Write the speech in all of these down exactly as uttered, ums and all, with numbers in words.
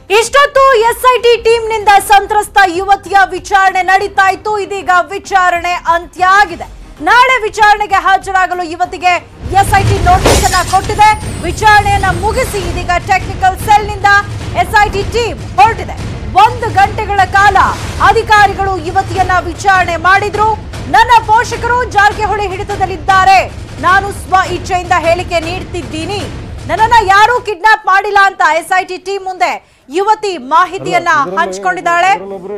ಇಷ್ಟೊತ್ತು SIT team ನಿಂದ ಸಂತ್ರಸ್ತ ಯುವತಿಯ ವಿಚಾರಣೆ ನಡೀತಾ ಇತ್ತು. ಇದೀಗ ವಿಚಾರಣೆ ಅಂತ್ಯ ಆಗಿದೆ. ನಾಳೆ ವಿಚಾರಣೆಗೆ ಹಾಜರಾಗಲು ಯುವತಿಗೆ ಎಸ್ಐಟಿ ನೋಟಿಸ್ ಅನ್ನು ಕೊಟ್ಟಿದೆ. ವಿಚಾರಣೆಯನ್ನ ಮುಗಿಸಿ ಇದೀಗ ಟೆಕ್ನಿಕಲ್ ಸೆಲ್ ನಿಂದ ಎಸ್ಐಟಿ ಟೀಮ್ ಹೊರಟಿದೆ. ಒಂದು ಗಂಟೆಗಳ ಕಾಲ ಅಧಿಕಾರಿಗಳು ಯುವತಿಯನ್ನ ವಿಚಾರಣೆ ಮಾಡಿದ್ರು. ನನ್ನ ಪೋಷಕರು ಜಾರಕಿಹೊಳಿ ಹಿಡಿತದಲ್ಲಿದ್ದಾರೆ, ನಾನು ಸ್ವ ಇಚ್ಛೆಯಿಂದ ಹೇಳಿಕೆ ನೀಡುತ್ತಿದ್ದೀನಿ, ನನ್ನನ್ನ ಯಾರೂ ಕಿಡ್ನಾಪ್ ಮಾಡಿಲ್ಲ ಅಂತ ಎಸ್ಐಟಿ ಟೀಮ್ ಮುಂದೆ ಯುವತಿ ಮಾಹಿತಿಯನ್ನ ಹಂಚಿಕೊಂಡಿದ್ದಾಳೆ.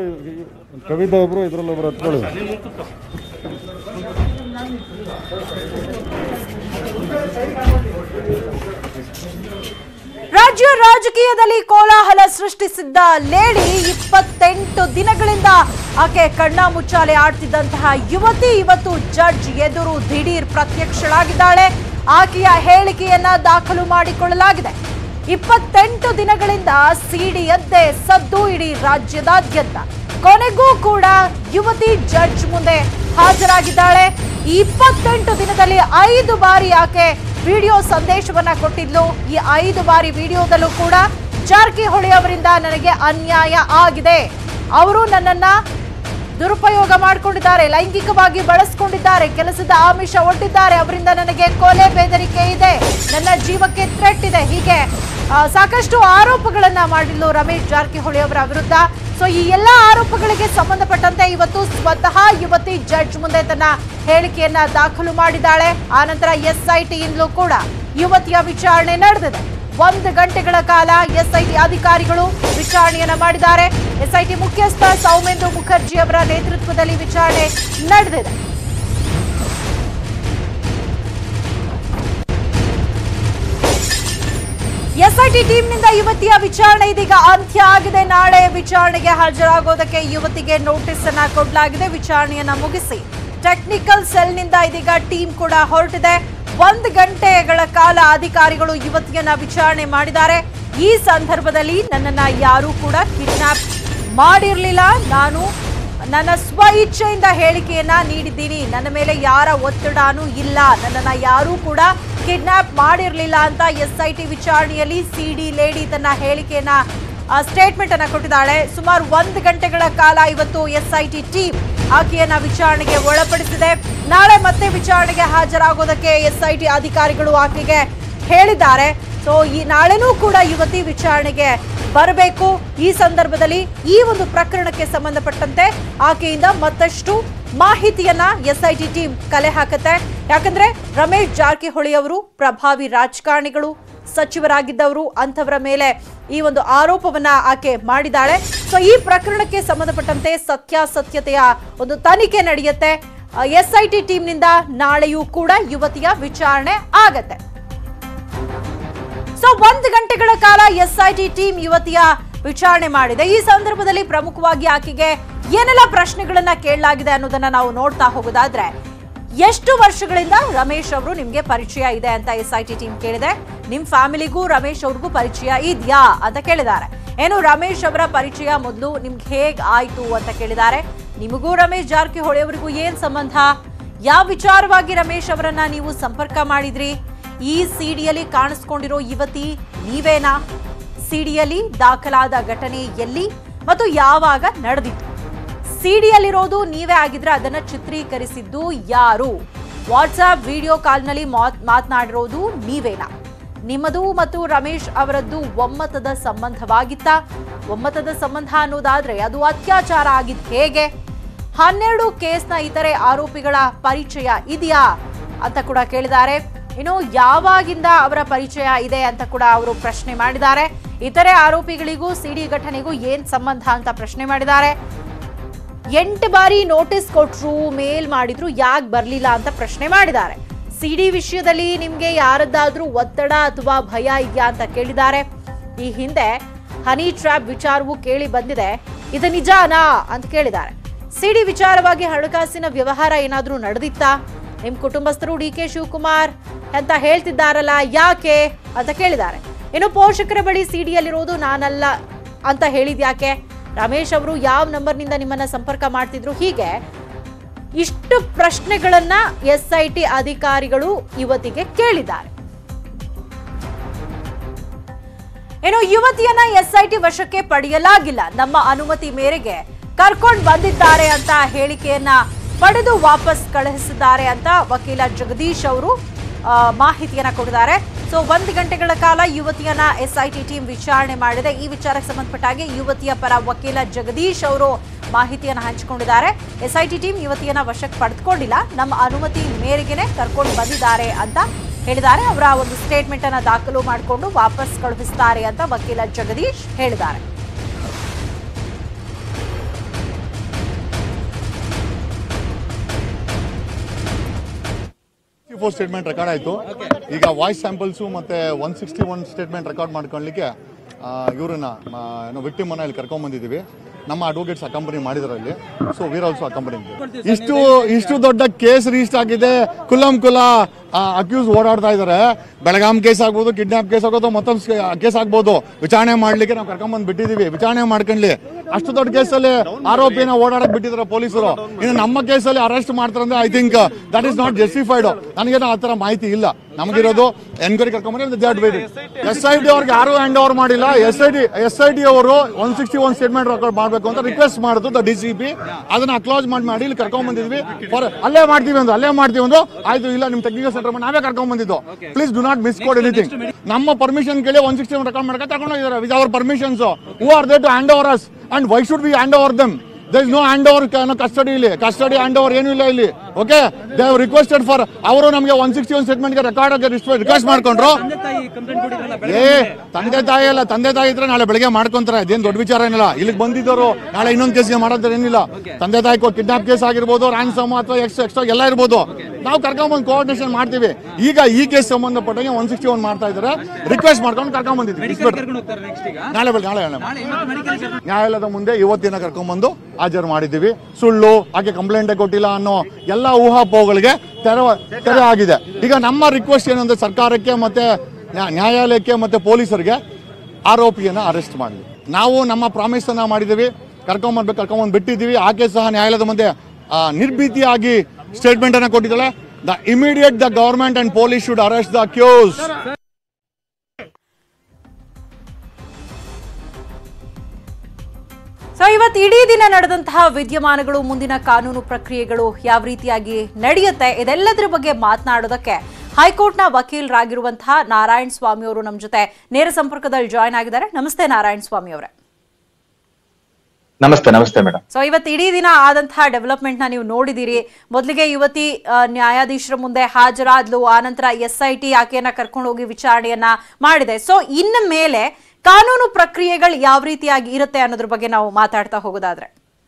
ರಾಜ್ಯ ರಾಜಕೀಯದಲ್ಲಿ ಕೋಲಾಹಲ ಸೃಷ್ಟಿಸಿದ್ದ ಲೇಡಿ ಇಪ್ಪತ್ತೆಂಟು ದಿನಗಳಿಂದ ಆಕೆ ಕಣ್ಣ ಮುಚ್ಚಾಲೆ ಆಡ್ತಿದ್ದಂತಹ ಯುವತಿ ಇವತ್ತು ಜಡ್ಜ್ ಎದುರು ದಿಢೀರ್ ಪ್ರತ್ಯಕ್ಷಳಾಗಿದ್ದಾಳೆ. ಆಕೆಯ ಹೇಳಿಕೆಯನ್ನ ದಾಖಲು ಮಾಡಿಕೊಳ್ಳಲಾಗಿದೆ. ಇಪ್ಪತ್ತೆಂಟು ದಿನಗಳಿಂದ ಸಿಡಿಯದ್ದೇ ಸದ್ದು ಇಡೀ ರಾಜ್ಯದಾದ್ಯಂತ. ಕೊನೆಗೂ ಕೂಡ ಯುವತಿ ಜಡ್ಜ್ ಮುಂದೆ ಹಾಜರಾಗಿದ್ದಾಳೆ. ಈ ಇಪ್ಪತ್ತೆಂಟು ದಿನದಲ್ಲಿ ಐದು ಬಾರಿ ಆಕೆ ವಿಡಿಯೋ ಸಂದೇಶವನ್ನ ಕೊಟ್ಟಿದ್ಲು. ಈ ಐದು ಬಾರಿ ವಿಡಿಯೋದಲ್ಲೂ ಕೂಡ ಜಾರಕಿಹೊಳಿ ಅವರಿಂದ ನನಗೆ ಅನ್ಯಾಯ ಆಗಿದೆ, ಅವರು ನನ್ನನ್ನ ದುರುಪಯೋಗ ಮಾಡಿಕೊಂಡಿದ್ದಾರೆ, ಲೈಂಗಿಕವಾಗಿ ಬಳಸಿಕೊಂಡಿದ್ದಾರೆ, ಕೆಲಸದ ಆಮಿಷ ಒಡ್ಡಿದ್ದಾರೆ, ಅವರಿಂದ ನನಗೆ ಕೊಲೆ ಬೆದರಿಕೆ ಇದೆ, ನನ್ನ ಜೀವಕ್ಕೆ ಥ್ರೆಟ್ ಇದೆ, ಹೀಗೆ ಸಾಕಷ್ಟು ಆರೋಪಗಳನ್ನ ಮಾಡಿದ್ಲು ರಮೇಶ್ ಜಾರಕಿಹೊಳಿ ಅವರ ವಿರುದ್ಧ. ಸೊ ಈ ಎಲ್ಲಾ ಆರೋಪಗಳಿಗೆ ಸಂಬಂಧಪಟ್ಟಂತೆ ಇವತ್ತು ಸ್ವತಃ ಯುವತಿ ಜಡ್ಜ್ ಮುಂದೆ ತನ್ನ ಹೇಳಿಕೆಯನ್ನ ದಾಖಲು ಮಾಡಿದ್ದಾಳೆ. ಆನಂತರ ಎಸ್ಐಟಿ ಇಂದಲೂ ಕೂಡ ಯುವತಿಯ ವಿಚಾರಣೆ ನಡೆದಿದೆ. ಒಂದು ಗಂಟೆಗಳ ಕಾಲ ಎಸ್ಐಟಿ ಅಧಿಕಾರಿಗಳು ವಿಚಾರಣೆಯನ್ನ ಮಾಡಿದ್ದಾರೆ. ಎಸ್ಐಟಿ ಮುಖ್ಯಸ್ಥ ಸೌಮೇಂದು ಮುಖರ್ಜಿ ಅವರ ನೇತೃತ್ವದಲ್ಲಿ ವಿಚಾರಣೆ ನಡೆದಿದೆ. ಎಸ್ಐಟಿ ಟೀಮ್ನಿಂದ ಯುವತಿಯ ವಿಚಾರಣೆ ಇದೀಗ ಅಂತ್ಯ ಆಗಿದೆ. ನಾಳೆ ವಿಚಾರಣೆಗೆ ಹಾಜರಾಗೋದಕ್ಕೆ ಯುವತಿಗೆ ನೋಟಿಸ್ ಅನ್ನ ಕೊಡಲಾಗಿದೆ. ವಿಚಾರಣೆಯನ್ನ ಮುಗಿಸಿ ಟೆಕ್ನಿಕಲ್ ಸೆಲ್ನಿಂದ ಇದೀಗ ಟೀಮ್ ಕೂಡ ಹೊರಟಿದೆ. ಒಂದು ಗಂಟೆಗಳ ಕಾಲ ಅಧಿಕಾರಿಗಳು ಯುವತಿಯನ್ನ ವಿಚಾರಣೆ ಮಾಡಿದ್ದಾರೆ. ಈ ಸಂದರ್ಭದಲ್ಲಿ ನನ್ನನ್ನ ಯಾರೂ ಕೂಡ ಕಿಡ್ನಾಪ್ ಮಾಡಿರಲಿಲ್ಲ, ನಾನು ನನ್ನ ಸ್ವ ಇಚ್ಛೆಯಿಂದ ಹೇಳಿಕೆಯನ್ನ ನೀಡಿದ್ದೀನಿ, ನನ್ನ ಮೇಲೆ ಯಾರ ಒತ್ತಡನೂ ಇಲ್ಲ, ನನ್ನನ್ನ ಯಾರೂ ಕೂಡ ಕಿಡ್ನಾಪ್ ಮಾಡಿರಲಿಲ್ಲ ಅಂತ ಎಸ್ಐಟಿ ವಿಚಾರಣೆಯಲ್ಲಿ ಸಿಡಿ ಲೇಡಿ ತನ್ನ ಹೇಳಿಕೆಯನ್ನ ಸ್ಟೇಟ್ಮೆಂಟ್ ಅನ್ನ ಕೊಟ್ಟಿದ್ದಾಳೆ. ಸುಮಾರು ಒಂದು ಗಂಟೆಗಳ ಕಾಲ ಇವತ್ತು ಎಸ್ಐಟಿ ಟೀಮ್ ಆಕೆಯನ್ನ ವಿಚಾರಣೆಗೆ ಒಳಪಡಿಸಿದೆ. ನಾಳೆ ಮತ್ತೆ ವಿಚಾರಣೆಗೆ ಹಾಜರಾಗೋದಕ್ಕೆ ಎಸ್ಐಟಿ ಅಧಿಕಾರಿಗಳು ಆಕೆಗೆ ಹೇಳಿದ್ದಾರೆ. ಸೊ ಈ ನಾಳೆನೂ ಕೂಡ ಯುವತಿ ವಿಚಾರಣೆಗೆ ಬರಬೇಕು. ಈ ಸಂದರ್ಭದಲ್ಲಿ ಈ ಒಂದು ಪ್ರಕರಣಕ್ಕೆ ಸಂಬಂಧಪಟ್ಟಂತೆ ಆಕೆಯಿಂದ ಮತ್ತಷ್ಟು ಮಾಹಿತಿಯನ್ನ ಎಸ್ಐಟಿ ಟೀಮ್ ಕಲೆ ಹಾಕುತ್ತೆ. ಯಾಕಂದ್ರೆ ರಮೇಶ್ ಜಾರಕಿಹೊಳಿ ಅವರು ಪ್ರಭಾವಿ ರಾಜಕಾರಣಿಗಳು, ಸಚಿವರಾಗಿದ್ದವರು, ಅಂತವರ ಮೇಲೆ ಈ ಒಂದು ಆರೋಪವನ್ನ ಆಕೆ ಮಾಡಿದ್ದಾಳೆ. ಸೊ ಈ ಪ್ರಕರಣಕ್ಕೆ ಸಂಬಂಧಪಟ್ಟಂತೆ ಸತ್ಯಾಸತ್ಯತೆಯ ಒಂದು ತನಿಖೆ ನಡೆಯುತ್ತೆ. ಎಸ್ಐಟಿ ಟೀಮ್ನಿಂದ ನಾಳೆಯೂ ಕೂಡ ಯುವತಿಯ ವಿಚಾರಣೆ ಆಗತ್ತೆ. ಸೊ ಒಂದು ಗಂಟೆಗಳ ಕಾಲ ಎಸ್ಐಟಿ ಟೀಮ್ ಯುವತಿಯ ವಿಚಾರಣೆ ಮಾಡಿದೆ. ಈ ಸಂದರ್ಭದಲ್ಲಿ ಪ್ರಮುಖವಾಗಿ ಆಕೆಗೆ ಏನೆಲ್ಲ ಪ್ರಶ್ನೆಗಳನ್ನ ಕೇಳಲಾಗಿದೆ ಅನ್ನೋದನ್ನ ನಾವು ನೋಡ್ತಾ ಹೋಗೋದಾದ್ರೆ, ಎಷ್ಟು ವರ್ಷಗಳಿಂದ ರಮೇಶ್ ಅವರು ನಿಮ್ಗೆ ಪರಿಚಯ ಇದೆ ಅಂತ ಎಸ್ಐಟಿ ಟೀಮ್ ಕೇಳಿದೆ. ನಿಮ್ ಫ್ಯಾಮಿಲಿಗೂ ರಮೇಶ್ ಅವ್ರಿಗೂ ಪರಿಚಯ ಇದೆಯಾ ಅಂತ ಕೇಳಿದ್ದಾರೆ. ಏನು ರಮೇಶ್ ಅವರ ಪರಿಚಯ ಮೊದಲು ನಿಮ್ಗೆ ಹೇಗ್ ಆಯ್ತು ಅಂತ ಕೇಳಿದ್ದಾರೆ. ನಿಮಗೂ ರಮೇಶ್ ಜಾರಕಿಹೊಳಿ ಅವರಿಗೂ ಏನ್ ಸಂಬಂಧ, ಯಾವ ವಿಚಾರವಾಗಿ ರಮೇಶ್ ಅವರನ್ನ ನೀವು ಸಂಪರ್ಕ ಮಾಡಿದ್ರಿ, ಈ ಸಿಡಿಯಲ್ಲಿ ಕಾಣಿಸ್ಕೊಂಡಿರೋ ಯುವತಿ ನೀವೇನಾ, ಸಿಡಿಯಲ್ಲಿ ದಾಖಲಾದ ಘಟನೆ ಎಲ್ಲಿ ಮತ್ತು ಯಾವಾಗ ನಡೆದಿತ್ತು, ಸಿಡಿಯಲ್ಲಿರೋದು ನೀವೇ ಆಗಿದ್ರೆ ಅದನ್ನ ಚಿತ್ರೀಕರಿಸಿದ್ದು ಯಾರು, ವಾಟ್ಸ್ಆಪ್ ವಿಡಿಯೋ ಕಾಲ್ನಲ್ಲಿ ಮಾತನಾಡಿರೋದು ನೀವೇನಾ, ನಿಮ್ಮದು ಮತ್ತು ರಮೇಶ್ ಅವರದ್ದು ಒಮ್ಮತದ ಸಂಬಂಧವಾಗಿತ್ತ, ಒಮ್ಮತದ ಸಂಬಂಧ ಅನ್ನೋದಾದ್ರೆ ಅದು ಅತ್ಯಾಚಾರ ಆಗಿದ್ದು ಹೇಗೆ, ಹನ್ನೆರಡು ಕೇಸ್ನ ಇತರೆ ಆರೋಪಿಗಳ ಪರಿಚಯ ಇದೆಯಾ ಅಂತ ಕೂಡ ಕೇಳಿದ್ದಾರೆ. ಇನ್ನು ಯಾವಾಗಿಂದ ಅವರ ಪರಿಚಯ ಇದೆ ಅಂತ ಕೂಡ ಅವರು ಪ್ರಶ್ನೆ ಮಾಡಿದ್ದಾರೆ. ಇತರೆ ಆರೋಪಿಗಳಿಗೂ ಸಿಡಿ ಘಟನೆಗೂ ಏನ್ ಸಂಬಂಧ ಅಂತ ಪ್ರಶ್ನೆ ಮಾಡಿದ್ದಾರೆ. ಎಂಟು ಬಾರಿ ನೋಟಿಸ್ ಕೊಟ್ರು, ಮೇಲ್ ಮಾಡಿದ್ರು, ಯಾಕೆ ಬರ್ಲಿಲ್ಲ ಅಂತ ಪ್ರಶ್ನೆ ಮಾಡಿದ್ದಾರೆ. ಸಿಡಿ ವಿಷಯದಲ್ಲಿ ನಿಮ್ಗೆ ಯಾರದ್ದಾದ್ರೂ ಒತ್ತಡ ಅಥವಾ ಭಯ ಇದೆಯಾ ಅಂತ ಕೇಳಿದ್ದಾರೆ. ಈ ಹಿಂದೆ ಹನಿ ಟ್ರ್ಯಾಪ್ ವಿಚಾರವೂ ಕೇಳಿ ಬಂದಿದೆ, ಇದು ನಿಜಾನಾ ಅಂತ ಕೇಳಿದ್ದಾರೆ. ಸಿಡಿ ವಿಚಾರವಾಗಿ ಹಣಕಾಸಿನ ವ್ಯವಹಾರ ಏನಾದ್ರೂ ನಡೆದಿತ್ತಾ, ನಿಮ್ ಕುಟುಂಬಸ್ಥರು ಡಿ ಕೆ ಶಿವಕುಮಾರ್ ಅಂತ ಹೇಳ್ತಿದ್ದಾರಲ್ಲ ಯಾಕೆ ಅಂತ ಕೇಳಿದ್ದಾರೆ. ಇನ್ನು ಪೋಷಕರ ಬಳಿ ಸಿಡಿಯಲ್ಲಿರೋದು ನಾನಲ್ಲ ಅಂತ ಹೇಳಿದ್ಯಾಕೆ, ರಮೇಶ್ ಅವರು ಯಾವ ನಂಬರ್ನಿಂದ ನಿಮ್ಮನ್ನ ಸಂಪರ್ಕ ಮಾಡ್ತಿದ್ರು, ಹೀಗೆ ಇಷ್ಟು ಪ್ರಶ್ನೆಗಳನ್ನ ಎಸ್ಐಟಿ ಅಧಿಕಾರಿಗಳು ಯುವತಿಗೆ ಕೇಳಿದ್ದಾರೆ. ಏನು ಯುವತಿಯನ್ನ ಎಸ್ಐಟಿ ವಶಕ್ಕೆ ಪಡೆಯಲಾಗಿಲ್ಲ, ನಮ್ಮ ಅನುಮತಿ ಮೇರೆಗೆ ಕರ್ಕೊಂಡು ಬಂದಿದ್ದಾರೆ ಅಂತ ಹೇಳಿಕೆಯನ್ನ ಪಡೆದು ವಾಪಸ್ ಕಳುಹಿಸಿದ್ದಾರೆ ಅಂತ ವಕೀಲ ಜಗದೀಶ್ ಅವರು ಮಾಹಿತಿಯನ್ನ ಕೊಟ್ಟಿದ್ದಾರೆ. ಸೊ ಒಂದು ಗಂಟೆಗಳ ಕಾಲ ಯುವತಿಯನ್ನ ಎಸ್ಐಟಿ ಟೀಮ್ ವಿಚಾರಣೆ ಮಾಡಿದೆ. ಈ ವಿಚಾರಕ್ಕೆ ಸಂಬಂಧಪಟ್ಟ ಹಾಗೆ ಯುವತಿಯ ಪರ ವಕೀಲ ಜಗದೀಶ್ ಅವರು ಮಾಹಿತಿಯನ್ನು ಹಂಚಿಕೊಂಡಿದ್ದಾರೆ. ಎಸ್ಐಟಿ ಟೀಮ್ ಯುವತಿಯನ್ನ ವಶಕ್ಕೆ ಪಡೆದುಕೊಂಡಿಲ್ಲ, ನಮ್ಮ ಅನುಮತಿ ಮೇರೆಗೆನೆ ಕರ್ಕೊಂಡು ಬಂದಿದ್ದಾರೆ ಅಂತ ಹೇಳಿದ್ದಾರೆ. ಅವರ ಒಂದು ಸ್ಟೇಟ್ಮೆಂಟ್ ಅನ್ನ ದಾಖಲು ಮಾಡಿಕೊಂಡು ವಾಪಸ್ ಕಳುಹಿಸುತ್ತಾರೆ ಅಂತ ವಕೀಲ ಜಗದೀಶ್ ಹೇಳಿದ್ದಾರೆ. ಫೋರ್ ಸ್ಟೇಟ್ಮೆಂಟ್ ರೆಕಾರ್ಡ್ ಆಯಿತು. ಈಗ ವಾಯ್ಸ್ ಸ್ಯಾಂಪಲ್ಸು ಮತ್ತೆ one sixty one statement record ಮಾಡ್ಕೊಳ್ಳಿಕ್ಕೆ ಇವ್ರನ್ನ ಏನೋ ವಿಕ್ಟಿಮ್ ಅನ್ನ ಇಲ್ಲಿ ಕರ್ಕೊಂಡ್ ಬಂದಿದ್ದೀವಿ. ನಮ್ಮ ಅಡ್ವೊಕೇಟ್ಸ್ ಅಕಂಪನಿ ಮಾಡಿದಾರೆ ಇಲ್ಲಿ. So we're also accompany. ಇಷ್ಟು ಇಷ್ಟು ದೊಡ್ಡ ಕೇಸ್ ರಿಜಿಸ್ಟರ್ ಆಗಿದೆ, ಕುಲಂ ಕುಲ ಅಕ್ಯೂಸ್ ಓಡಾಡ್ತಾ ಇದಾರೆ. ಬೆಳಗಾಂ ಕೇಸ್ ಆಗ್ಬೋದು, ಕಿಡ್ನಾಪ್ ಕೇಸ್ ಆಗೋದು, ಮತ್ತೊಂದು ಕೇಸ್ ಆಗ್ಬೋದು. ವಿಚಾರಣೆ ಮಾಡ್ಲಿಕ್ಕೆ ನಾವು ಕರ್ಕೊಂಡ್ಬಂದು ಬಿಟ್ಟಿದೀವಿ, ವಿಚಾರಣೆ ಮಾಡ್ಕೊಂಡ್ಲಿ. ಅಷ್ಟು ದೊಡ್ಡ ಕೇಸಲ್ಲಿ ಆರೋಪಿನ ಓಡಾಡಕ್ ಬಿಟ್ಟಿದ್ದಾರೆ ಪೊಲೀಸರು. ಇನ್ನು ನಮ್ಮ ಕೇಸಲ್ಲಿ ಅರೆಸ್ಟ್ ಮಾಡ್ತಾರೆ ಅಂದ್ರೆ I think that is not justified. ನನಗೇನೋ ಆ ತರ ಮಾಹಿತಿ ಇಲ್ಲ. ನಮಗಿರೋದು ಎನ್ಕ್ವೈರಿ ಕರ್ಕೊಂಡ್ಬಂದ್ರೆ ಎಸ್ ಐ ಡಿ ಅವ್ರಿಗೆ ಯಾರು ಹ್ಯಾಂಡ್ ಓವರ್ ಮಾಡಿಲ್ಲ. S I D S I D ಅವರು one sixty one statement record ಮಾಡಬೇಕು ಅಂತ ರಿಕ್ವೆಸ್ಟ್ ಮಾಡಿದ್ರು ಡಿ ಸಿ ಪಿ. ಅದನ್ನ ಅಕ್ಲಾಸ್ ಮಾಡಿ ಮಾಡಿ ಇಲ್ಲಿ ಕರ್ಕೊಂಡ್ ಬಂದಿದ್ವಿ. ಅಲ್ಲೇ ಮಾಡ್ತೀವಿ ಒಂದು ಅಲ್ಲೇ ಮಾಡ್ತೀವಿ ಒಂದು ಆಯ್ತು. ಇಲ್ಲ ನಿಮ್ ಟೆಕ್ನಿಕಲ್ ಸೆಂಟರ್ ನಾವೇ ಕರ್ಕೊಂಡ್ ಬಂದಿದ್ದು. Please do not misquote anything. ನಮ್ಮ ಪರ್ಮಿಷನ್ ಕೇಳಿ ಒನ್ ಸಿಕ್ಸ್ಟಿ ಒನ್ ರೆಕಾರ್ಡ್ ಮಾಡಕ್ಕೆ ತಗೊಂಡು ಹೋಗಿದ್ದಾರೆ with our permissions. Who are they to hand over us and why should we hand over them? There is no handover custody ಇಲ್ಲಿ. Custody hand over ಏನು ಇಲ್ಲ ಇಲ್ಲಿ. Okay, they have requested for. ಅವರು ನಮಗೆ one sixty one statement ಗೆ record request ಮಾಡ್ಕೊಂಡ್ರು. ಏ ತಂದೆ ತಾಯಿ ಅಲ್ಲ, ತಂದೆ ತಾಯಿ ಇದ್ರೆ ನಾಳೆ ಬೆಳಗ್ಗೆ ಮಾಡ್ಕೊಂತಾರೆ. ಅದೇನು ದೊಡ್ಡ ವಿಚಾರ ಏನಿಲ್ಲ. ಇಲ್ಲಿಗೆ ಬಂದಿದ್ದವರು ನಾಳೆ ಇನ್ನೊಂದು ಕೇಸ್ಗೆ ಮಾಡೋದ್ರ ಏನಿಲ್ಲ. ತಂದೆ ತಾಯಿ ಕಿಡ್ನಾಪ್ ಕೇಸ್ ಆಗಿರ್ಬೋದು, ರ್ಯಾನ್ಸಮ್ ಅಥವಾ ಎಕ್ಸ್ ಎಕ್ಸ್ಟ್ರಾ ಎಲ್ಲ ಇರ್ಬೋದು. ನಾವು ಕರ್ಕೊಂಡ್ಬಂದು ಕೋಆರ್ಡಿನೇಷನ್ ಮಾಡ್ತೀವಿ. ಈಗ ಈ ಕೇಸ್ ಸಂಬಂಧಪಟ್ಟಂಗೆ ಒನ್ ಸಿಕ್ಸ್ಟಿ ಒನ್ ಮಾಡ್ತಾ ಇದ್ದಾರೆ. ರಿಕ್ವೆಸ್ಟ್ ಮಾಡ್ಕೊಂಡು ಕರ್ಕೊಂಡ್ ಬಂದಿದ್ದೀವಿ. ನಾಳೆ ಬೆಳಗ್ಗೆ ನಾಳೆ ನ್ಯಾಯಾಲಯದ ಮುಂದೆ ಇವತ್ತಿನ ಕರ್ಕೊಂಡ್ಬಂದು ಹಾಜರು ಮಾಡಿದ್ದೀವಿ. ಸುಳ್ಳು ಹಾಗೆ ಕಂಪ್ಲೇಂಟ್ ಕೊಟ್ಟಿಲ್ಲ ಅನ್ನೋ ಎಲ್ಲ ಊಹಾಪೋಹಗಳಿಗೆ ತೆರೆ ತೆರೆ ಆಗಿದೆ. ಈಗ ನಮ್ಮ ರಿಕ್ವೆಸ್ಟ್ ಏನಂದ್ರೆ ಸರ್ಕಾರಕ್ಕೆ ಮತ್ತೆ ನ್ಯಾಯಾಲಯಕ್ಕೆ ಮತ್ತೆ ಪೊಲೀಸರಿಗೆ ಆರೋಪಿಯನ್ನ ಅರೆಸ್ಟ್ ಮಾಡಲಿ. ನಾವು ನಮ್ಮ ಪ್ರಾಮಿಸ್ ಅನ್ನ ಮಾಡಿದ್ದೀವಿ, ಕರ್ಕೊಂಡ್ಬರ್ಬೇಕು, ಕರ್ಕೊಂಡ್ಬಂದು ಬಿಟ್ಟಿದ್ದೀವಿ. ಆಕೆ ಸಹ ನ್ಯಾಯಾಲಯದ ಮುಂದೆ ನಿರ್ಭೀತಿಯಾಗಿ ಸ್ಟೇಟ್ಮೆಂಟ್ ಅನ್ನ ಕೊಟ್ಟಿದ್ದಾಳೆ. The immediate the government and police should arrest the accused. So ಇವತ್ತು ಇಡೀ ದಿನ ನಡೆದಂತಹ ವಿದ್ಯಮಾನಗಳು, ಮುಂದಿನ ಕಾನೂನು ಪ್ರಕ್ರಿಯೆಗಳು ಯಾವ ರೀತಿಯಾಗಿ ನಡೆಯುತ್ತೆ, ಇದೆಲ್ಲದರ ಬಗ್ಗೆ ಮಾತನಾಡೋದಕ್ಕೆ ಹೈಕೋರ್ಟ್ನ ವಕೀಲರಾಗಿರುವಂತಹ ನಾರಾಯಣ ಸ್ವಾಮಿ ಅವರು ನಮ್ಮ ಜೊತೆ ನೇರ ಸಂಪರ್ಕದಲ್ಲಿ ಜಾಯ್ನ್ ಆಗಿದ್ದಾರೆ. ನಮಸ್ತೆ ನಾರಾಯಣ ಸ್ವಾಮಿ ಅವರೇ. ನಮಸ್ತೆ. ನಮಸ್ತೆ ಮೇಡಮ್. ಸೊ ಇವತ್ತು ಇಡೀ ದಿನ ಆದಂತಹ ಡೆವಲಪ್ಮೆಂಟ್ ನ ನೀವು ನೋಡಿದಿರಿ. ಮೊದಲಿಗೆ ಯುವತಿ ನ್ಯಾಯಾಧೀಶರ ಮುಂದೆ ಹಾಜರಾದ್ಲು, ಆನಂತರ ಎಸ್ ಐ ಟಿ ಆಕೆಯನ್ನ ಕರ್ಕೊಂಡು ಹೋಗಿ ವಿಚಾರಣೆಯನ್ನ ಮಾಡಿದೆ. ಸೊ ಇನ್ನ ಮೇಲೆ ಕಾನೂನು ಪ್ರಕ್ರಿಯೆಗಳು ಯಾವ ರೀತಿಯಾಗಿ ಇರುತ್ತೆ ಅನ್ನೋದ್ರ ಬಗ್ಗೆ ನಾವು ಮಾತಾಡ್ತಾ ಹೋಗೋದಾದ್ರೆ,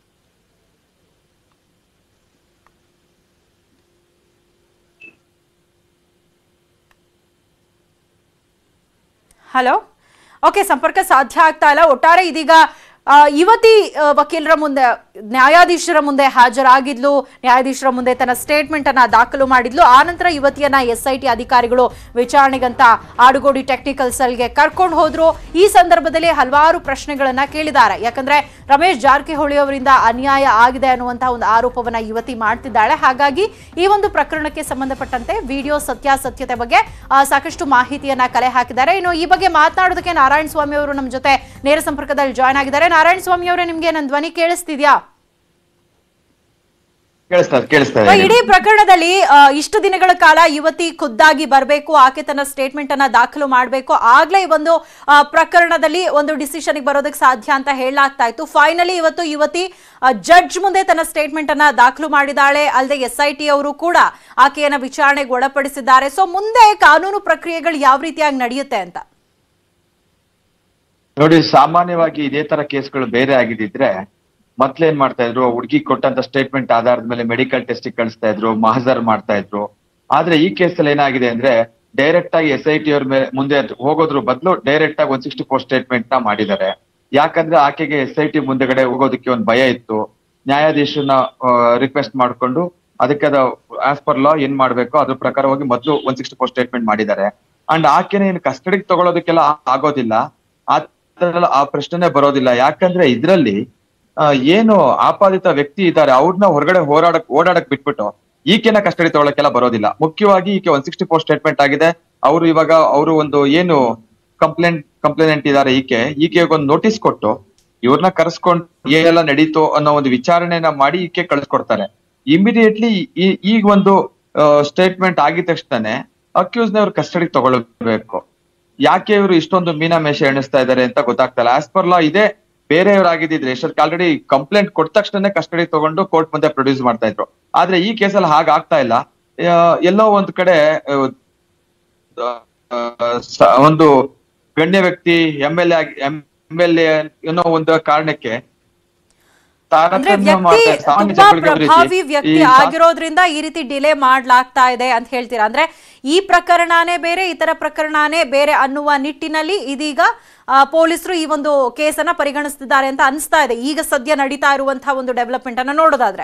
ಹಲೋ, ಓಕೆ, ಸಂಪರ್ಕ ಸಾಧ್ಯ ಆಗ್ತಾ ಇಲ್ಲ. ಒಟ್ಟಾರೆ ಇದೀಗ ಯುವತಿ ವಕೀಲರ ಮುಂದೆ, ನ್ಯಾಯಾಧೀಶರ ಮುಂದೆ ಹಾಜರಾಗಿದ್ಲು, ನ್ಯಾಯಾಧೀಶರ ಮುಂದೆ ತನ್ನ ಸ್ಟೇಟ್ಮೆಂಟ್ ಅನ್ನ ದಾಖಲು ಮಾಡಿದ್ಲು. ಆನಂತರ ಯುವತಿಯನ್ನ ಎಸ್ ಐ ಟಿ ಅಧಿಕಾರಿಗಳು ವಿಚಾರಣೆಗಂತ ಆಡುಗೋಡಿ ಟೆಕ್ನಿಕಲ್ ಸೆಲ್ಗೆ ಕರ್ಕೊಂಡು ಹೋದ್ರು. ಈ ಸಂದರ್ಭದಲ್ಲಿ ಹಲವಾರು ಪ್ರಶ್ನೆಗಳನ್ನ ಕೇಳಿದ್ದಾರೆ. ಯಾಕಂದ್ರೆ ರಮೇಶ್ ಜಾರಕಿಹೊಳಿ ಅವರಿಂದ ಅನ್ಯಾಯ ಆಗಿದೆ ಅನ್ನುವಂತಹ ಒಂದು ಆರೋಪವನ್ನ ಯುವತಿ ಮಾಡ್ತಿದ್ದಾಳೆ. ಹಾಗಾಗಿ ಈ ಒಂದು ಪ್ರಕರಣಕ್ಕೆ ಸಂಬಂಧಪಟ್ಟಂತೆ ವಿಡಿಯೋ ಸತ್ಯಾಸತ್ಯತೆ ಬಗ್ಗೆ ಸಾಕಷ್ಟು ಮಾಹಿತಿಯನ್ನ ಕಲೆ ಹಾಕಿದ್ದಾರೆ. ಇನ್ನು ಈ ಬಗ್ಗೆ ಮಾತನಾಡೋದಕ್ಕೆ ನಾರಾಯಣ ಸ್ವಾಮಿ ಅವರು ನಮ್ಮ ಜೊತೆ ನೇರ ಸಂಪರ್ಕದಲ್ಲಿ ಜಾಯ್ನ್ ಆಗಿದ್ದಾರೆ. ನಾರಾಯಣ ಸ್ವಾಮಿ ಅವರೇ, ನಿಮ್ಗೆ ನನ್ನ ಧ್ವನಿ ಕೇಳಿಸ್ತಿದ್ಯಾ? ಇಡೀ ಪ್ರಕರಣದಲ್ಲಿ ಇಷ್ಟು ದಿನಗಳ ಕಾಲ ಯುವತಿ ಖುದ್ದಾಗಿ ಬರಬೇಕು, ಆಕೆ ತನ್ನ ಸ್ಟೇಟ್ಮೆಂಟ್ ಅನ್ನ ದಾಖಲು ಮಾಡಬೇಕು, ಆಗ್ಲೇ ಈ ಒಂದು ಪ್ರಕರಣದಲ್ಲಿ ಒಂದು ಡಿಸಿಷನ್ ಬರೋದಕ್ಕೆ ಸಾಧ್ಯ ಅಂತ ಹೇಳಲಾಗ್ತಾ ಇತ್ತು. ಫೈನಲಿ ಇವತ್ತು ಯುವತಿ ಜಡ್ಜ್ ಮುಂದೆ ತನ್ನ ಸ್ಟೇಟ್ಮೆಂಟ್ ಅನ್ನ ದಾಖಲು ಮಾಡಿದಾಳೆ. ಅಲ್ಲದೆ ಎಸ್ ಐ ಟಿ ಅವರು ಕೂಡ ಆಕೆಯನ್ನ ವಿಚಾರಣೆಗೆ ಒಳಪಡಿಸಿದ್ದಾರೆ. ಸೊ ಮುಂದೆ ಕಾನೂನು ಪ್ರಕ್ರಿಯೆಗಳು ಯಾವ ರೀತಿಯಾಗಿ ನಡೆಯುತ್ತೆ ಅಂತ ನೋಡಿ. ಸಾಮಾನ್ಯವಾಗಿ ಇದೇ ತರ ಕೇಸ್ಗಳು ಬೇರೆ ಆಗಿದ್ರೆ ಮೊದ್ಲೇನ್ ಮಾಡ್ತಾ ಇದ್ರು, ಹುಡುಗಿ ಕೊಟ್ಟಂತ ಸ್ಟೇಟ್ಮೆಂಟ್ ಆಧಾರದ ಮೇಲೆ ಮೆಡಿಕಲ್ ಟೆಸ್ಟ್ ಕಳಿಸ್ತಾ ಇದ್ರು, ಮಹಜರ್ ಮಾಡ್ತಾ ಇದ್ರು. ಆದ್ರೆ ಈ ಕೇಸಲ್ಲಿ ಏನಾಗಿದೆ ಅಂದ್ರೆ ಡೈರೆಕ್ಟ್ ಆಗಿ ಎಸ್ ಐ ಟಿ ಅವ್ರ ಮೇಲೆ ಮುಂದೆ ಹೋಗೋದ್ರ ಬದಲು ಡೈರೆಕ್ಟ್ ಆಗಿ ಒನ್ ಸಿಕ್ಸ್ಟಿ ಫೋರ್ ಸ್ಟೇಟ್ಮೆಂಟ್ ನ ಮಾಡಿದ್ದಾರೆ. ಯಾಕಂದ್ರೆ ಆಕೆಗೆ ಎಸ್ ಐ ಟಿ ಮುಂದೆಗಡೆ ಹೋಗೋದಕ್ಕೆ ಒಂದು ಭಯ ಇತ್ತು. ನ್ಯಾಯಾಧೀಶನ ರಿಕ್ವೆಸ್ಟ್ ಮಾಡ್ಕೊಂಡು ಅದಕ್ಕೆ ಆಸ್ ಪರ್ ಲಾ ಏನ್ ಮಾಡ್ಬೇಕು ಅದ್ರ ಪ್ರಕಾರವಾಗಿ ಮೊದಲು ಒನ್ ಸಿಕ್ಸ್ಟಿ ಫೋರ್ ಸ್ಟೇಟ್ಮೆಂಟ್ ಮಾಡಿದ್ದಾರೆ. ಅಂಡ್ ಆಕೆನ ಏನ್ ಕಸ್ಟಡಿಗೆ ತಗೊಳ್ಳೋದಕ್ಕೆಲ್ಲ ಆಗೋದಿಲ್ಲ, ಆ ಆ ಪ್ರಶ್ನೆ ಬರೋದಿಲ್ಲ. ಯಾಕಂದ್ರೆ ಇದ್ರಲ್ಲಿ ಏನು ಆಪಾದಿತ ವ್ಯಕ್ತಿ ಇದ್ದಾರೆ ಅವ್ರನ್ನ ಹೊರಗಡೆ ಹೋರಾಡಕ್ ಓಡಾಡಕ್ ಬಿಟ್ಬಿಟ್ಟು ಈಕೆನ ಕಸ್ಟಡಿ ತಗೊಳಕ್ಕೆಲ್ಲ ಬರೋದಿಲ್ಲ. ಮುಖ್ಯವಾಗಿ ಈಕೆ ಒನ್ ಸಿಕ್ಸ್ಟಿ ಫೋರ್ ಸ್ಟೇಟ್ಮೆಂಟ್ ಆಗಿದೆ. ಅವರು ಇವಾಗ ಅವರು ಒಂದು ಏನು ಕಂಪ್ಲೇಂಟ್ ಕಂಪ್ಲೇನೆಂಟ್ ಇದಾರೆ ಈಕೆ ಈಕೆಗೆ ಒಂದು ನೋಟಿಸ್ ಕೊಟ್ಟು ಇವ್ರನ್ನ ಕರೆಸ್ಕೊಂಡು ಏನೆಲ್ಲ ನಡೀತು ಅನ್ನೋ ಒಂದು ವಿಚಾರಣೆನ ಮಾಡಿ ಈಕೆ ಕಳಿಸ್ಕೊಡ್ತಾರೆ. ಇಮಿಡಿಯೇಟ್ಲಿ ಈಗ ಒಂದು ಸ್ಟೇಟ್ಮೆಂಟ್ ಆಗಿದ ತಕ್ಷಣ ಅಕ್ಯೂಸ್ ನ ಅವ್ರು ಕಸ್ಟಡಿಗೆ ತಗೊಳ್ಬೇಕು. ಯಾಕೆ ಇವರು ಇಷ್ಟೊಂದು ಮೀನಾಮೇಷ ಎಣಿಸ್ತಾ ಇದಾರೆ ಅಂತ ಗೊತ್ತಾಗ್ತಲ್ಲ. ಆಸ್ ಪರ್ ಲಾ ಇದೇ ಬೇರೆಯವ್ರಾಗಿದ್ರೆ ಎಷ್ಟೊತ್ತಿಗೆ ಆಲ್ರೆಡಿ ಕಂಪ್ಲೇಂಟ್ ಕೊಟ್ಟ ತಕ್ಷಣ ಕಸ್ಟಡಿ ತಗೊಂಡು ಕೋರ್ಟ್ ಮುಂದೆ ಪ್ರೊಡ್ಯೂಸ್ ಮಾಡ್ತಾ ಇದ್ರು. ಆದ್ರೆ ಈ ಕೇಸಲ್ಲಿ ಹಾಗೆ ಆಗ್ತಾ ಇಲ್ಲ. ಎಲ್ಲೋ ಒಂದ್ ಕಡೆ ಒಂದು ಗಣ್ಯ ವ್ಯಕ್ತಿ M L A M L A ಅನ್ನೋ ಒಂದು ಕಾರಣಕ್ಕೆ ಪ್ರಭಾವಿ ವ್ಯಕ್ತಿ ಆಗಿರೋದ್ರಿಂದ ಈ ರೀತಿ ಡಿಲೇ ಮಾಡ್ಲಾಗ್ತಾ ಇದೆ ಅಂತ ಹೇಳ್ತೀರಾ? ಅಂದ್ರೆ ಈ ಪ್ರಕರಣನೇ ಬೇರೆ, ಇತರ ಪ್ರಕರಣನೇ ಬೇರೆ ಅನ್ನುವ ನಿಟ್ಟಿನಲ್ಲಿ ಇದೀಗ ಪೊಲೀಸರು ಈ ಒಂದು ಕೇಸನ್ನ ಪರಿಗಣಿಸ್ತಿದ್ದಾರೆ ಅಂತ ಅನಿಸ್ತಾ ಇದೆ ಈಗ ಸದ್ಯ ನಡೀತಾ ಇರುವಂತಹ ಒಂದು ಡೆವಲಪ್ಮೆಂಟ್ ಅನ್ನ ನೋಡೋದಾದ್ರೆ.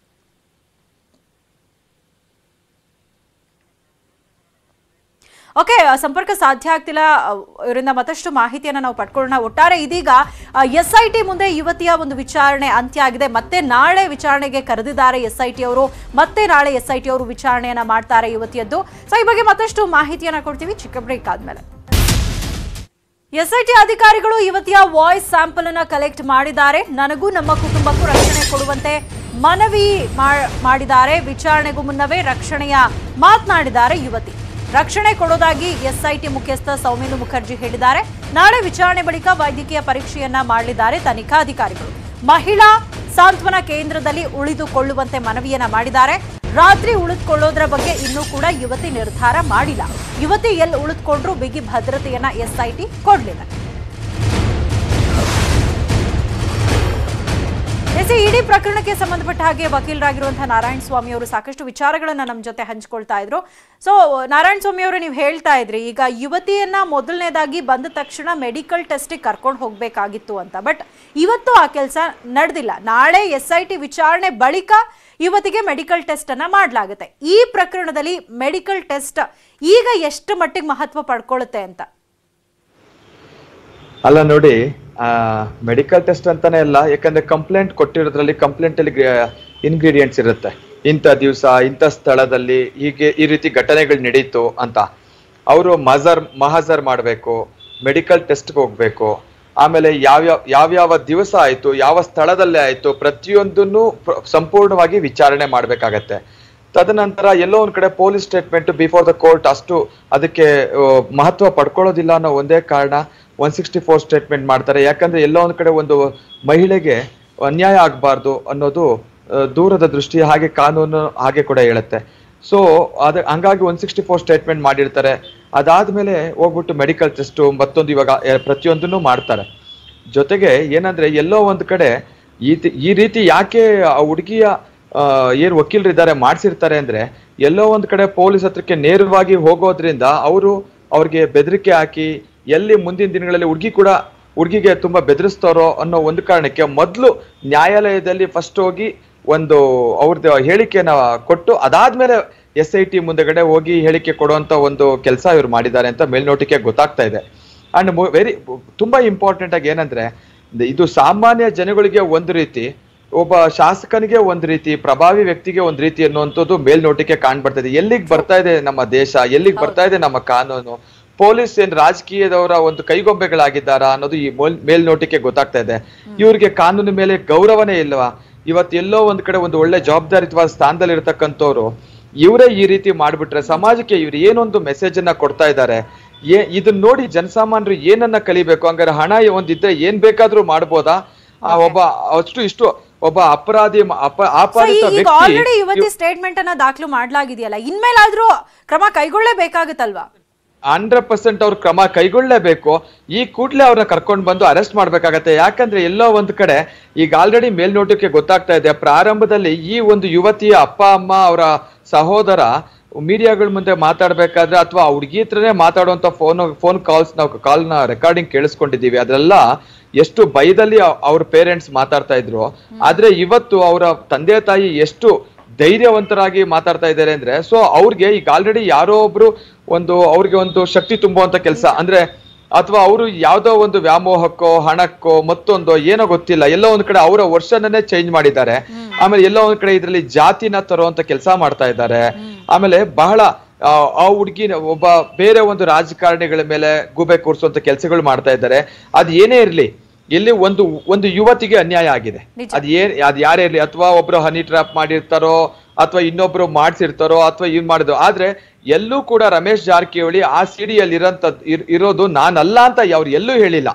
ಓಕೆ, ಸಂಪರ್ಕ ಸಾಧ್ಯ ಆಗ್ತಿಲ್ಲ, ಇವರಿಂದ ಮತ್ತಷ್ಟು ಮಾಹಿತಿಯನ್ನು ನಾವು ಪಡ್ಕೊಳ್ಳೋಣ. ಒಟ್ಟಾರೆ ಇದೀಗ ಎಸ್ ಐ ಟಿ ಮುಂದೆ ಯುವತಿಯ ಒಂದು ವಿಚಾರಣೆ ಅಂತ್ಯ ಆಗಿದೆ. ಮತ್ತೆ ನಾಳೆ ವಿಚಾರಣೆಗೆ ಕರೆದಿದ್ದಾರೆ ಎಸ್ ಐ ಟಿ ಅವರು. ಮತ್ತೆ ನಾಳೆ ಎಸ್ ಐ ಟಿ ಅವರು ವಿಚಾರಣೆಯನ್ನ ಮಾಡ್ತಾರೆ ಯುವತಿಯದ್ದು. ಸೊ ಈ ಬಗ್ಗೆ ಮತ್ತಷ್ಟು ಮಾಹಿತಿಯನ್ನ ಕೊಡ್ತೀವಿ ಚಿಕ್ಕ ಬ್ರೇಕ್ ಆದ್ಮೇಲೆ. ಎಸ್ ಐ ಟಿ ಅಧಿಕಾರಿಗಳು ಯುವತಿಯ ವಾಯ್ಸ್ ಸ್ಯಾಂಪಲ್ ಅನ್ನ ಕಲೆಕ್ಟ್ ಮಾಡಿದ್ದಾರೆ. ನನಗೂ ನಮ್ಮ ಕುಟುಂಬಕ್ಕೂ ರಕ್ಷಣೆ ಕೊಡುವಂತೆ ಮನವಿ ಮಾಡಿದ್ದಾರೆ. ವಿಚಾರಣೆಗೂ ಮುನ್ನವೇ ರಕ್ಷಣೆಯ ಮಾತನಾಡಿದ್ದಾರೆ ಯುವತಿ. ರಕ್ಷಣೆ ಕೊಡೋದಾಗಿ ಎಸ್ಐಟಿ ಮುಖ್ಯಸ್ಥ ಸೌಮೇಂದು ಮುಖರ್ಜಿ ಹೇಳಿದ್ದಾರೆ. ನಾಳೆ ವಿಚಾರಣೆ ಬಳಿಕ ವೈದ್ಯಕೀಯ ಪರೀಕ್ಷೆಯನ್ನ ಮಾಡಲಿದ್ದಾರೆ ತನಿಖಾಧಿಕಾರಿಗಳು. ಮಹಿಳಾ ಸಾಂತ್ವನ ಕೇಂದ್ರದಲ್ಲಿ ಉಳಿದುಕೊಳ್ಳುವಂತೆ ಮನವಿಯನ್ನ ಮಾಡಿದ್ದಾರೆ. ರಾತ್ರಿ ಉಳಿದುಕೊಳ್ಳೋದ್ರ ಬಗ್ಗೆ ಇನ್ನೂ ಕೂಡ ಯುವತಿ ನಿರ್ಧಾರ ಮಾಡಿಲ್ಲ. ಯುವತಿ ಎಲ್ಲಿ ಉಳಿದುಕೊಂಡ್ರೂ ಬಿಗಿ ಭದ್ರತೆಯನ್ನ ಎಸ್ಐಟಿ ಕೊಡಲಿಲ್ಲ. ಇಡೀ ಪ್ರಕರಣಕ್ಕೆ ಸಂಬಂಧಪಟ್ಟ ಹಾಗೆ ವಕೀಲರಾಗಿರುವಂತಹ ನಾರಾಯಣ ಸ್ವಾಮಿ ಅವರು ಸಾಕಷ್ಟು ವಿಚಾರಗಳನ್ನ ನಮ್ಮ ಜೊತೆ ಹಂಚಿಕೊಳ್ತಾ ಇದ್ರು. ಸೊ ನಾರಾಯಣ ಸ್ವಾಮಿ ಅವರು, ನೀವು ಹೇಳ್ತಾ ಇದ್ರಿ ಈಗ ಯುವತಿಯನ್ನ ಮೊದಲನೇದಾಗಿ ಬಂದ ತಕ್ಷಣ ಮೆಡಿಕಲ್ ಟೆಸ್ಟಿಗೆ ಕರ್ಕೊಂಡು ಹೋಗ್ಬೇಕಾಗಿತ್ತು ಅಂತ. ಬಟ್ ಇವತ್ತು ಆ ಕೆಲಸ ನಡೆದಿಲ್ಲ. ನಾಳೆ ಎಸ್ ಐ ಟಿ ವಿಚಾರಣೆ ಬಳಿಕ ಯುವತಿಗೆ ಮೆಡಿಕಲ್ ಟೆಸ್ಟ್ ಅನ್ನ ಮಾಡಲಾಗುತ್ತೆ. ಈ ಪ್ರಕರಣದಲ್ಲಿ ಮೆಡಿಕಲ್ ಟೆಸ್ಟ್ ಈಗ ಎಷ್ಟು ಮಟ್ಟಿಗೆ ಮಹತ್ವ ಪಡ್ಕೊಳ್ಳುತ್ತೆ ಅಂತ? ಅಲ್ಲ ನೋಡಿ, ಆ ಮೆಡಿಕಲ್ ಟೆಸ್ಟ್ ಅಂತಾನೆ ಅಲ್ಲ, ಯಾಕಂದ್ರೆ ಕಂಪ್ಲೇಂಟ್ ಕೊಟ್ಟಿರೋದ್ರಲ್ಲಿ ಕಂಪ್ಲೇಂಟ್ ಅಲ್ಲಿ ಇನ್ಗ್ರೀಡಿಯೆಂಟ್ಸ್ ಇರುತ್ತೆ. ಇಂಥ ದಿವಸ ಇಂಥ ಸ್ಥಳದಲ್ಲಿ ಹೀಗೆ ಈ ರೀತಿ ಘಟನೆಗಳು ನಡೀತು ಅಂತ ಅವರು ಮಜರ್ ಮಹಜರ್ ಮಾಡಬೇಕು, ಮೆಡಿಕಲ್ ಟೆಸ್ಟ್ಗೆ ಹೋಗ್ಬೇಕು. ಆಮೇಲೆ ಯಾವ್ಯಾವ ಯಾವ್ಯಾವ ದಿವಸ ಆಯ್ತು, ಯಾವ ಸ್ಥಳದಲ್ಲೇ ಆಯ್ತು, ಪ್ರತಿಯೊಂದನ್ನು ಸಂಪೂರ್ಣವಾಗಿ ವಿಚಾರಣೆ ಮಾಡ್ಬೇಕಾಗತ್ತೆ. ತದನಂತರ ಎಲ್ಲೋ ಒಂದ್ ಕಡೆ police statement before the court ಅಷ್ಟು ಅದಕ್ಕೆ ಮಹತ್ವ ಪಡ್ಕೊಳ್ಳೋದಿಲ್ಲ ಅನ್ನೋ ಒಂದೇ ಕಾರಣ ಒನ್ ಸಿಕ್ಸ್ಟಿ ಫೋರ್ ಸ್ಟೇಟ್ಮೆಂಟ್ ಮಾಡ್ತಾರೆ. ಯಾಕಂದ್ರೆ ಎಲ್ಲೋ ಒಂದ್ ಕಡೆ ಒಂದು ಮಹಿಳೆಗೆ ಅನ್ಯಾಯ ಆಗಬಾರ್ದು ಅನ್ನೋದು ದೂರದ ದೃಷ್ಟಿ, ಹಾಗೆ ಕಾನೂನು ಹಾಗೆ ಕೂಡ ಹೇಳುತ್ತೆ. ಸೊ ಅದ ಹಂಗಾಗಿ ಒನ್ ಸಿಕ್ಸ್ಟಿ ಫೋರ್ ಸ್ಟೇಟ್ಮೆಂಟ್ ಮಾಡಿರ್ತಾರೆ. ಅದಾದ್ಮೇಲೆ ಹೋಗ್ಬಿಟ್ಟು ಮೆಡಿಕಲ್ ಟೆಸ್ಟ್ ಮತ್ತೊಂದು ಇವಾಗ ಪ್ರತಿಯೊಂದನ್ನು ಮಾಡ್ತಾರೆ. ಜೊತೆಗೆ ಏನಂದ್ರೆ ಎಲ್ಲೋ ಒಂದ್ ಕಡೆ ಈ ಈ ರೀತಿ ಯಾಕೆ ಆ ಹುಡುಗಿಯ ಏನ್ ವಕೀಲರಿದ್ದಾರೆ ಮಾಡ್ಸಿರ್ತಾರೆ ಅಂದ್ರೆ, ಎಲ್ಲೋ ಒಂದ್ ಕಡೆ ಪೊಲೀಸ್ ಹತ್ರಕ್ಕೆ ನೇರವಾಗಿ ಹೋಗೋದ್ರಿಂದ ಅವರು ಅವ್ರಿಗೆ ಬೆದರಿಕೆ ಹಾಕಿ ಎಲ್ಲಿ ಮುಂದಿನ ದಿನಗಳಲ್ಲಿ ಹುಡುಗಿ ಕೂಡ ಹುಡುಗಿಗೆ ತುಂಬಾ ಬೆದರಿಸ್ತಾರೋ ಅನ್ನೋ ಒಂದು ಕಾರಣಕ್ಕೆ ಮೊದಲು ನ್ಯಾಯಾಲಯದಲ್ಲಿ ಫಸ್ಟ್ ಹೋಗಿ ಒಂದು ಅವ್ರದ್ದು ಹೇಳಿಕೆನ ಕೊಟ್ಟು ಅದಾದ್ಮೇಲೆ ಎಸ್ ಐ ಟಿ ಮುಂದೆಗಡೆ ಹೋಗಿ ಹೇಳಿಕೆ ಕೊಡುವಂತ ಒಂದು ಕೆಲಸ ಇವ್ರು ಮಾಡಿದ್ದಾರೆ ಅಂತ ಮೇಲ್ನೋಟಕ್ಕೆ ಗೊತ್ತಾಗ್ತಾ ಇದೆ. ಅಂಡ್ ವೆರಿ ತುಂಬಾ ಇಂಪಾರ್ಟೆಂಟ್ ಆಗಿ ಏನಂದ್ರೆ, ಇದು ಸಾಮಾನ್ಯ ಜನಗಳಿಗೆ ಒಂದು ರೀತಿ, ಒಬ್ಬ ಶಾಸಕನಿಗೆ ಒಂದ್ ರೀತಿ, ಪ್ರಭಾವಿ ವ್ಯಕ್ತಿಗೆ ಒಂದ್ ರೀತಿ ಅನ್ನುವಂಥದ್ದು ಮೇಲ್ನೋಟಕ್ಕೆ ಕಾಣ್ಬರ್ತಾ ಇದೆ. ಎಲ್ಲಿಗೆ ಬರ್ತಾ ಇದೆ ನಮ್ಮ ದೇಶ, ಎಲ್ಲಿಗೆ ಬರ್ತಾ ಇದೆ ನಮ್ಮ ಕಾನೂನು, ಪೊಲೀಸ್ ಏನ್ ರಾಜಕೀಯದವರ ಒಂದು ಕೈಗೊಂಬೆಗಳಾಗಿದ್ದಾರಾ ಅನ್ನೋದು ಈ ಮೇಲ್ನೋಟಕ್ಕೆ ಗೊತ್ತಾಗ್ತಾ ಇದೆ. ಇವ್ರಿಗೆ ಕಾನೂನು ಮೇಲೆ ಗೌರವನೇ ಇಲ್ವಾ? ಇವತ್ತು ಎಲ್ಲೋ ಒಂದ್ ಕಡೆ ಒಂದು ಒಳ್ಳೆ ಜವಾಬ್ದಾರಿಯುತವಾದ ಸ್ಥಾನದಲ್ಲಿ ಇರತಕ್ಕಂಥವ್ರು ಇವರೇ ಈ ರೀತಿ ಮಾಡ್ಬಿಟ್ರೆ ಸಮಾಜಕ್ಕೆ ಇವ್ರು ಏನೊಂದು ಮೆಸೇಜ್ ಅನ್ನ ಕೊಡ್ತಾ ಇದ್ದಾರೆ. ಏ ಇದನ್ನ ನೋಡಿ ಜನಸಾಮಾನ್ಯರು ಏನನ್ನ ಕಲಿಬೇಕು? ಹಂಗಾರೆ ಹಣ ಒಂದಿದ್ರೆ ಏನ್ ಬೇಕಾದ್ರೂ ಮಾಡ್ಬೋದಾ? ಆ ಒಬ್ಬ ಅಷ್ಟು ಇಷ್ಟು ಒಬ್ಬ ಅಪರಾಧಿ ಅಪರಾಧಿತ ವ್ಯಕ್ತಿ ಯುವತಿ ಸ್ಟೇಟ್ಮೆಂಟ್ ಅನ್ನ ದಾಖಲು ಮಾಡ್ಲಾಗಿದೆಯಲ್ಲ, ಇನ್ಮೇಲಾದ್ರೂ ಕ್ರಮ ಕೈಗೊಳ್ಳಬೇಕಾಗುತ್ತಲ್ವಾ? ಹಂಡ್ರೆಡ್ ಪರ್ಸೆಂಟ್ ಅವ್ರ ಕ್ರಮ ಕೈಗೊಳ್ಳಲೇಬೇಕು. ಈ ಕೂಡ್ಲೆ ಅವ್ರನ್ನ ಕರ್ಕೊಂಡು ಬಂದು ಅರೆಸ್ಟ್ ಮಾಡ್ಬೇಕಾಗತ್ತೆ. ಯಾಕಂದ್ರೆ ಎಲ್ಲೋ ಒಂದ್ ಕಡೆ ಈಗ ಆಲ್ರೆಡಿ ಮೇಲ್ನೋಟಕ್ಕೆ ಗೊತ್ತಾಗ್ತಾ ಇದೆ, ಪ್ರಾರಂಭದಲ್ಲಿ ಈ ಒಂದು ಯುವತಿಯ ಅಪ್ಪ ಅಮ್ಮ ಅವರ ಸಹೋದರ ಮೀಡಿಯಾಗಳ ಮುಂದೆ ಮಾತಾಡ್ಬೇಕಾದ್ರೆ ಅಥವಾ ಹುಡುಗಿ ಹತ್ರನೇ ಮಾತಾಡುವಂತ ಫೋನ್ ಫೋನ್ ಕಾಲ್ಸ್ ನಾವು ಕಾಲ್ನ ರೆಕಾರ್ಡಿಂಗ್ ಕೇಳಿಸ್ಕೊಂಡಿದೀವಿ. ಅದೆಲ್ಲ ಎಷ್ಟು ಭಯದಲ್ಲಿ ಅವ್ರ ಪೇರೆಂಟ್ಸ್ ಮಾತಾಡ್ತಾ ಇದ್ರು. ಆದ್ರೆ ಇವತ್ತು ಅವರ ತಂದೆ ತಾಯಿ ಎಷ್ಟು ಧೈರ್ಯವಂತರಾಗಿ ಮಾತಾಡ್ತಾ ಇದ್ದಾರೆ ಅಂದ್ರೆ, ಸೊ ಅವ್ರಿಗೆ ಈಗ ಆಲ್ರೆಡಿ ಯಾರೋ ಒಬ್ರು ಒಂದು ಅವ್ರಿಗೆ ಒಂದು ಶಕ್ತಿ ತುಂಬುವಂತ ಕೆಲಸ ಅಂದ್ರೆ, ಅಥವಾ ಅವರು ಯಾವ್ದೋ ಒಂದು ವ್ಯಾಮೋಹಕ್ಕೋ ಹಣಕ್ಕೋ ಮತ್ತೊಂದೋ ಏನೋ ಗೊತ್ತಿಲ್ಲ, ಎಲ್ಲೋ ಒಂದ್ ಕಡೆ ಅವರ ವರ್ಷನೇ ಚೇಂಜ್ ಮಾಡಿದ್ದಾರೆ. ಆಮೇಲೆ ಎಲ್ಲೋ ಒಂದ್ ಕಡೆ ಇದ್ರಲ್ಲಿ ಜಾತಿನ ತರುವಂತ ಕೆಲಸ ಮಾಡ್ತಾ ಇದ್ದಾರೆ. ಆಮೇಲೆ ಬಹಳ ಆ ಹುಡುಗಿ ಒಬ್ಬ ಬೇರೆ ಒಂದು ರಾಜಕಾರಣಿಗಳ ಮೇಲೆ ಗೂಬೆ ಕೂರಿಸುವಂತ ಕೆಲಸಗಳು ಮಾಡ್ತಾ ಇದ್ದಾರೆ. ಅದ್ ಏನೇ ಇರ್ಲಿ, ಇಲ್ಲಿ ಒಂದು ಒಂದು ಯುವತಿಗೆ ಅನ್ಯಾಯ ಆಗಿದೆ. ಅದ್ ಏನ್ ಅದ್ ಯಾರೇ ಇರ್ಲಿ, ಅಥವಾ ಒಬ್ರು ಹನಿ ಟ್ರಾಪ್ ಮಾಡಿರ್ತಾರೋ ಅಥವಾ ಇನ್ನೊಬ್ರು ಮಾಡ್ಸಿರ್ತಾರೋ ಅಥವಾ ಇವ್ ಮಾಡಿದ್ರು, ಆದ್ರೆ ಎಲ್ಲೂ ಕೂಡ ರಮೇಶ್ ಜಾರಕಿಹೊಳಿ ಆ ಸಿಡಿಯಲ್ಲಿ ಇರೋಂತ ಇರೋದು ನಾನಲ್ಲ ಅಂತ ಅವ್ರು ಎಲ್ಲೂ ಹೇಳಿಲ್ಲ.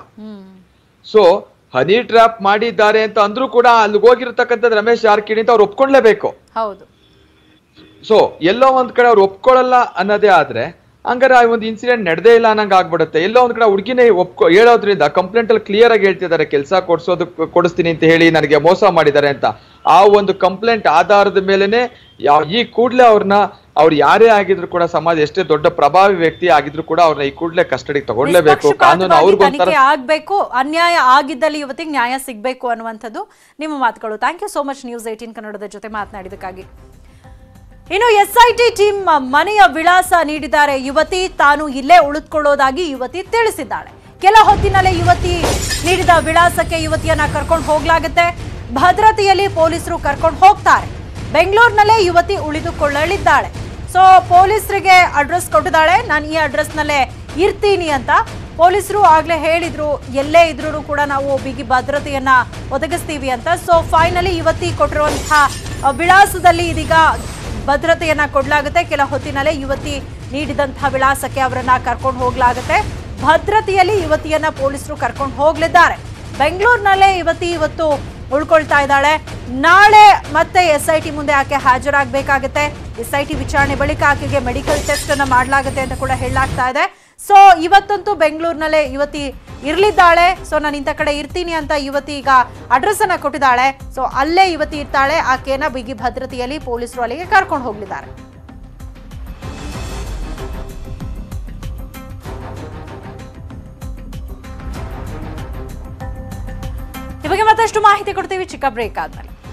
ಸೊ ಹನಿ ಟ್ರಾಪ್ ಮಾಡಿದ್ದಾರೆ ಅಂತ ಅಂದ್ರೂ ಕೂಡ ಅಲ್ಲಿಗೆ ಹೋಗಿರ್ತಕ್ಕಂಥದ್ದು ರಮೇಶ್ ಜಾರಕಿಹೊಳಿ ಅಂತ ಅವ್ರು ಒಪ್ಕೊಂಡ್ಲೇಬೇಕು. ಹೌದು. ಸೊ ಎಲ್ಲೋ ಒಂದ್ ಕಡೆ ಅವ್ರು ಒಪ್ಕೊಳ್ಳಲ್ಲ ಅನ್ನೋದೇ ಆದ್ರೆ ಹಂಗಾರೆ ಆ ಒಂದು ಇನ್ಸಿಡೆಂಟ್ ನಡೆದೇ ಇಲ್ಲ ಅನ್ನಂಗ್ ಆಗ್ಬಿಡುತ್ತೆ. ಎಲ್ಲೋ ಒಂದ್ ಕಡೆ ಹುಡುಗಿನೇ ಒಪ್ಕೊ ಹೇಳೋದ್ರಿಂದ ಕಂಪ್ಲೇಂಟ್ ಅಲ್ಲಿ ಕ್ಲಿಯರ್ ಆಗಿ ಹೇಳ್ತಿದ್ದಾರೆ ಕೆಲಸ ಕೊಡ್ಸೋದು ಕೊಡಿಸ್ತೀನಿ ಅಂತ ಹೇಳಿ ನನಗೆ ಮೋಸ ಮಾಡಿದ್ದಾರೆ ಅಂತ. ಆ ಒಂದು ಕಂಪ್ಲೇಂಟ್ ಆಧಾರದ ಮೇಲೆನೆ ಯಾವ ಈ ಕೂಡ್ಲೆ ಅವ್ರನ್ನ ಅವ್ರು ಯಾರೇ ಆಗಿದ್ರು ಕೂಡ, ಸಮಾಜ ಎಷ್ಟೇ ದೊಡ್ಡ ಪ್ರಭಾವಿ ವ್ಯಕ್ತಿ ಆಗಿದ್ರು ಕೂಡ ಅವ್ರನ್ನ ಈ ಕೂಡ್ಲೆ ಕಸ್ಟಡಿಗೆ ತಗೊಳ್ಲೇಬೇಕು. ಕಾನೂನು ಅವ್ರಿಗೊಂಥರ ಆಗ್ಬೇಕು, ಅನ್ಯಾಯ ಆಗಿದ್ದಲ್ಲಿ ಇವತ್ತಿಗೆ ನ್ಯಾಯ ಸಿಗ್ಬೇಕು ಅನ್ನುವಂಥದ್ದು ನಿಮ್ಮ ಮಾತುಗಳು. Thank you so much news eighteen ಕನ್ನಡದ ಜೊತೆ ಮಾತನಾಡಿದಕ್ಕಾಗಿ. ಇನ್ನು ಎಸ್ಐಟಿ ಟೀಮ್ ಮನೆಯ ವಿಳಾಸ ನೀಡಿದ್ದಾರೆ ಯುವತಿ. ತಾನು ಇಲ್ಲೇ ಉಳಿದುಕೊಳ್ಳೋದಾಗಿ ಯುವತಿ ತಿಳಿಸಿದ್ದಾಳೆ. ಕೆಲ ಹೊತ್ತಿನಲ್ಲೇ ಯುವತಿ ನೀಡಿದ ವಿಳಾಸಕ್ಕೆ ಯುವತಿಯನ್ನ ಕರ್ಕೊಂಡು ಹೋಗ್ಲಾಗುತ್ತೆ. ಭದ್ರತೆಯಲ್ಲಿ ಪೊಲೀಸರು ಕರ್ಕೊಂಡು ಹೋಗ್ತಾರೆ. ಬೆಂಗಳೂರಿನಲ್ಲೇ ಯುವತಿ ಉಳಿದುಕೊಳ್ಳಲಿದ್ದಾಳೆ. ಸೊ ಪೊಲೀಸರಿಗೆ ಅಡ್ರೆಸ್ ಕೊಟ್ಟಿದ್ದಾಳೆ, ನಾನು ಈ ಅಡ್ರೆಸ್ನಲ್ಲೇ ಇರ್ತೀನಿ ಅಂತ. ಪೊಲೀಸರು ಆಗ್ಲೇ ಹೇಳಿದ್ರು ಎಲ್ಲೇ ಇದ್ರೂ ಕೂಡ ನಾವು ಬಿಗಿ ಭದ್ರತೆಯನ್ನ ಒದಗಿಸ್ತೀವಿ ಅಂತ. ಸೊ ಫೈನಲಿ ಯುವತಿ ಕೊಟ್ಟಿರುವಂತಹ ವಿಳಾಸದಲ್ಲಿ ಇದೀಗ ಭದ್ರತೆಯನ್ನ ಕೊಡಲಾಗುತ್ತೆ. ಕೆಲ ಹೊತ್ತಿನಲ್ಲೇ ಯುವತಿ ನೀಡಿದಂತಹ ವಿಳಾಸಕ್ಕೆ ಅವರನ್ನ ಕರ್ಕೊಂಡು ಹೋಗ್ಲಾಗುತ್ತೆ. ಭದ್ರತೆಯಲ್ಲಿ ಯುವತಿಯನ್ನ ಪೊಲೀಸರು ಕರ್ಕೊಂಡು ಹೋಗ್ಲಿದ್ದಾರೆ. ಬೆಂಗಳೂರಿನಲ್ಲೇ ಯುವತಿ ಇವತ್ತು ಉಳ್ಕೊಳ್ತಾ ಇದ್ದಾಳೆ. ನಾಳೆ ಮತ್ತೆ ಎಸ್ ಐ ಟಿ ಮುಂದೆ ಆಕೆ ಹಾಜರಾಗಬೇಕಾಗುತ್ತೆ. ಎಸ್ ಐ ಟಿ ವಿಚಾರಣೆ ಬಳಿಕ ಆಕೆಗೆ ಮೆಡಿಕಲ್ ಟೆಸ್ಟ್ ಅನ್ನ ಮಾಡಲಾಗುತ್ತೆ ಅಂತ ಕೂಡ ಹೇಳಲಾಗ್ತಾ ಇದೆ. ಸೊ ಇವತ್ತಂತೂ ಬೆಂಗಳೂರಿನಲ್ಲೇ ಯುವತಿ ಇರ್ಲಿದ್ದಾಳೆ. ಸೊ ನಾನು ಇಂಥ ಕಡೆ ಇರ್ತೀನಿ ಅಂತ ಯುವತಿ ಈಗ ಅಡ್ರೆಸ್ ಅನ್ನ ಕೊಟ್ಟಿದ್ದಾಳೆ. ಸೊ ಅಲ್ಲೇ ಯುವತಿ ಇರ್ತಾಳೆ. ಆಕೆಯನ್ನ ಬಿಗಿ ಭದ್ರತೆಯಲ್ಲಿ ಪೊಲೀಸರು ಅಲ್ಲಿಗೆ ಕರ್ಕೊಂಡು ಹೋಗ್ಲಿದ್ದಾರೆ. ಈ ಬಗ್ಗೆ ಮತ್ತಷ್ಟು ಮಾಹಿತಿ ಕೊಡ್ತೀವಿ ಚಿಕ್ಕ ಬ್ರೇಕ್ ಆದ್ಮೇಲೆ.